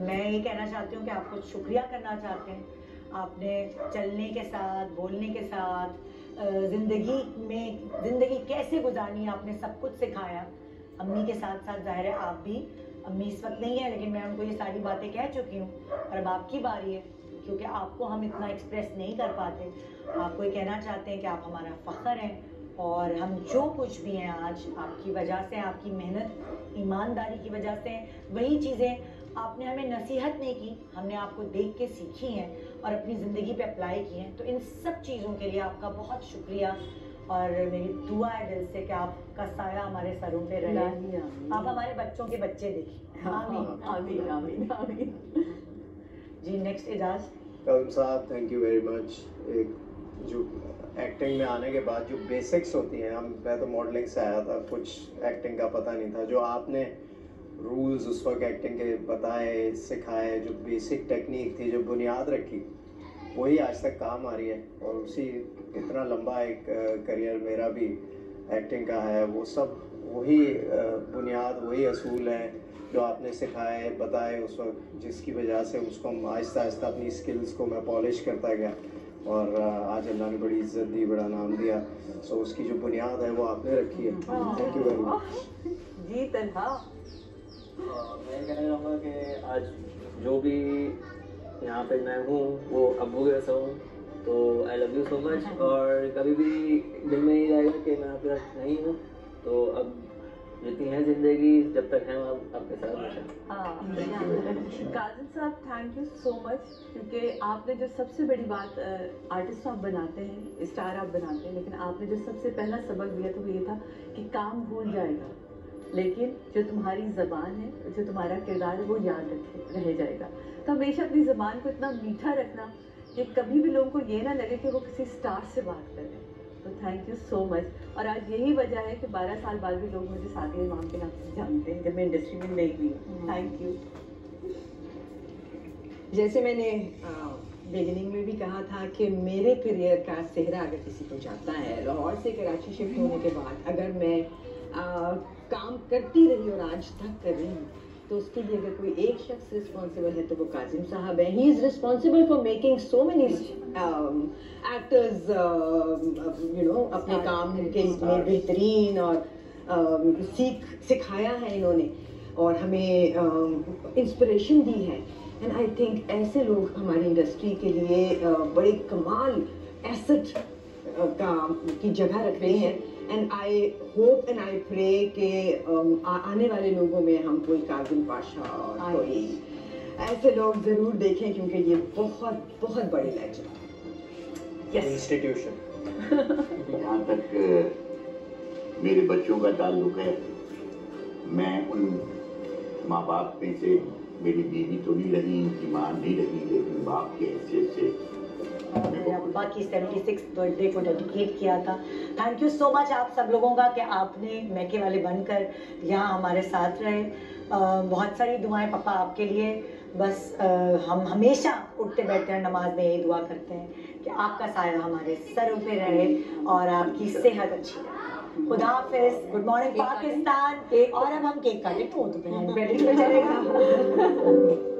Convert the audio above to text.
मैं ये कहना चाहती हूँ कि आपको शुक्रिया करना चाहते हैं। आपने चलने के साथ, बोलने के साथ, ज़िंदगी कैसे गुजारनी आपने सब कुछ सिखाया। अम्मी के साथ साथ ज़ाहिर है आप भी, अम्मी इस वक्त नहीं है लेकिन मैं उनको ये सारी बातें कह चुकी हूँ और अब आपकी बारी है, क्योंकि आपको हम इतना एक्सप्रेस नहीं कर पाते। आपको ये कहना चाहते हैं कि आप हमारा फ़ख्र हैं और हम जो कुछ भी हैं आज आपकी वजह से, आपकी मेहनत, ईमानदारी की वजह से। वही चीज़ें आपने हमें नसीहत नहीं की, हमने आपको देख के सीखी हैं और अपनी ज़िंदगी पे अप्लाई की हैं। तो इन सब चीज़ों के लिए आपका बहुत शुक्रिया और मेरी दुआ है दिल से कि आपका साया हमारे सरों पे रहे, आप हमारे बच्चों के बच्चे देखें। आमीन आमीन आमीन आमीन। जी नेक्स्ट एजाज। काज़िम साहब थैंक यू वेरी मच। एक जो एक्टिंग में आने के बाद जो बेसिक्स होती हैं, मैं तो मॉडलिंग से आया था, कुछ एक्टिंग का पता नहीं था, जो आपने रूल्स उस वक्त एक्टिंग के बताए, सिखाए, जो बेसिक टेक्निक थी, जो बुनियाद रखी, वही आज तक काम आ रही है। और उसी इतना लंबा एक करियर मेरा भी एक्टिंग का है, वो सब वही बुनियाद, वही असूल हैं जो आपने सिखाए, बताए उस वक्त, जिसकी वजह से उसको हम आहिस्ता आहिस्ता अपनी स्किल्स को मैं पॉलिश करता गया और आज अल्लाह ने बड़ी इज्जत दी, बड़ा नाम दिया। सो उसकी जो बुनियाद है वो आपने रखी है। Thank you very much. जी तन्हा। मैं कहना चाहूँगा कि आज जो भी यहाँ पे मैं हूँ वो अब्बू के जैसा हूँ, तो I love you so much. और कभी भी दिल में नहीं रहेगा कि मैं आपके साथ नहीं हूँ, तो अब जितनी है ज़िंदगी, जब तक है आपके साथ हमेशा। काजिम साहब थैंक यू सो मच, क्योंकि आपने जो सबसे बड़ी बात, आर्टिस्ट आप बनाते हैं, स्टार आप बनाते हैं, लेकिन आपने जो सबसे पहला सबक दिया तो वो ये था कि काम भूल जाएगा, लेकिन जो तुम्हारी ज़बान है, जो तुम्हारा किरदार है वो याद रह जाएगा। तो हमेशा अपनी ज़बान को इतना मीठा रखना कि कभी भी लोगों को ये ना लगे कि वो किसी स्टार से बात कर रहे हैं। तो थैंक यू सो मच। और आज यही वजह है कि 12 साल बाद भी लोग मुझे सादिया इमाम के नाम से जानते हैं, जब मैं इंडस्ट्री में नहीं हुई। Thank you. जैसे मैंने बिगिनिंग में भी कहा था कि मेरे करियर का सेहरा अगर किसी को जाता है, लाहौर से कराची शिफ्ट होने के बाद अगर मैं काम करती रही और आज तक कर रही हूँ, तो उसके लिए अगर कोई एक शख्स रिस्पॉन्सिबल है तो वो काजिम साहब है। He is responsible for making so many actors अपने काम के में बेहतरीन और सिखाया है इन्होंने और हमें इंस्पिरेशन दी है। एंड आई थिंक ऐसे लोग हमारी इंडस्ट्री के लिए बड़े कमाल एसेट की जगह रखते हैं। And I hope and I pray कि आने वाले लोगों में हम कोई काजिम पाशा और कोई ऐसे लोग ज़रूर देखें, क्योंकि ये बहुत बहुत बड़े लेजेंड इंस्टीट्यूशन। जहाँ तक मेरे बच्चों का ताल्लुक है, मैं उन माँ बाप में से, मेरी बीवी तो नहीं रही, इनकी माँ नहीं रही, लेकिन बाप के हैसियत से मेरे अब्बा की 76th बर्थडे को डेडिकेट किया था। थैंक यू सो मच आप सब लोगों का कि आपने मैके वाले बनकर यहाँ हमारे साथ रहे। बहुत सारी दुआएं पापा आपके लिए। बस हम हमेशा उठते बैठते हैं नमाज में यही दुआ करते हैं कि आपका साया हमारे सरों पे रहे और आपकी सेहत अच्छी रहे। खुदा हाफिज, गुड मॉर्निंग पाकिस्तान। और अब हम केक काटें तो पे चलेगा।